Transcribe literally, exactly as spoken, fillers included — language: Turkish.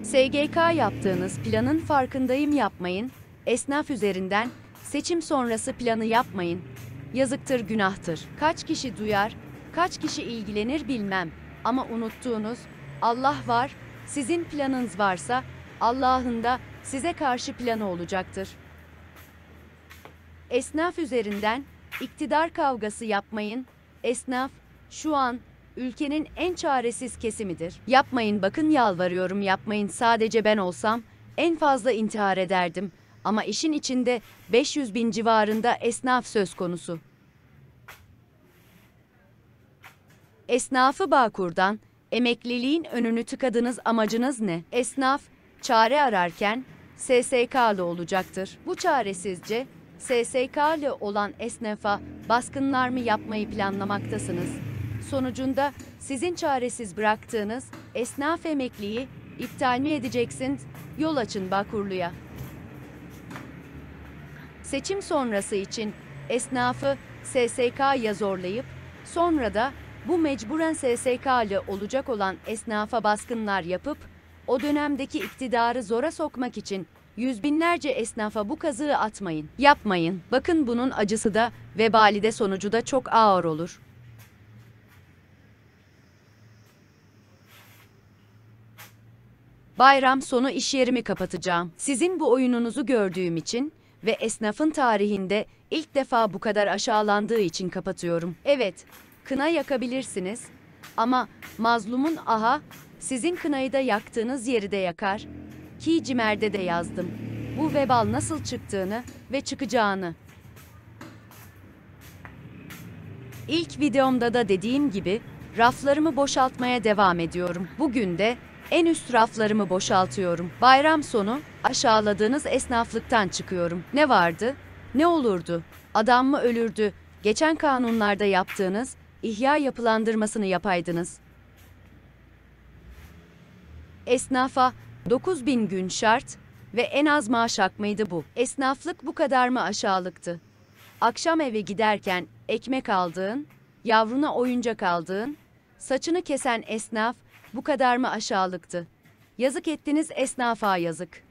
S G K yaptığınız planın farkındayım yapmayın, esnaf üzerinden seçim sonrası planı yapmayın. Yazıktır, günahtır. Kaç kişi duyar, kaç kişi ilgilenir bilmem. Ama unuttuğunuz Allah var, sizin planınız varsa Allah'ın da size karşı planı olacaktır. Esnaf üzerinden iktidar kavgası yapmayın. Esnaf şu an ülkenin en çaresiz kesimidir. Yapmayın, bakın yalvarıyorum, yapmayın. Sadece ben olsam en fazla intihar ederdim. Ama işin içinde beş yüz bin civarında esnaf söz konusu. Esnafı Bağkur'dan emekliliğin önünü tıkadınız, amacınız ne? Esnaf çare ararken S S K'lı olacaktır. Bu çaresizce S S K'lı olan esnafa baskınlar mı yapmayı planlamaktasınız? Sonucunda sizin çaresiz bıraktığınız esnaf emekliyi iptal mi edeceksiniz? Yol açın Bağkurlu'ya. Seçim sonrası için esnafı S S K'ya zorlayıp sonra da bu mecburen S S K'lı olacak olan esnafa baskınlar yapıp o dönemdeki iktidarı zora sokmak için yüz binlerce esnafa bu kazığı atmayın. Yapmayın. Bakın bunun acısı da vebali de sonucu da çok ağır olur. Bayram sonu iş yerimi kapatacağım. Sizin bu oyununuzu gördüğüm için ve esnafın tarihinde ilk defa bu kadar aşağılandığı için kapatıyorum. Evet, kına yakabilirsiniz ama mazlumun aha sizin kınayı da yaktığınız yeri de yakar. Ki Cimer'de de yazdım. Bu vebal nasıl çıktığını ve çıkacağını. İlk videomda da dediğim gibi raflarımı boşaltmaya devam ediyorum. Bugün de en üst raflarımı boşaltıyorum. Bayram sonu aşağıladığınız esnaflıktan çıkıyorum. Ne vardı? Ne olurdu? Adam mı ölürdü? Geçen kanunlarda yaptığınız ihya yapılandırmasını yapaydınız. Esnafa dokuz bin gün şart ve en az maaş hak mıydı bu? Esnaflık bu kadar mı aşağılıktı? Akşam eve giderken ekmek aldığın, yavruna oyuncak aldığın, saçını kesen esnaf bu kadar mı aşağılıktı? Yazık ettiniz esnafa, yazık.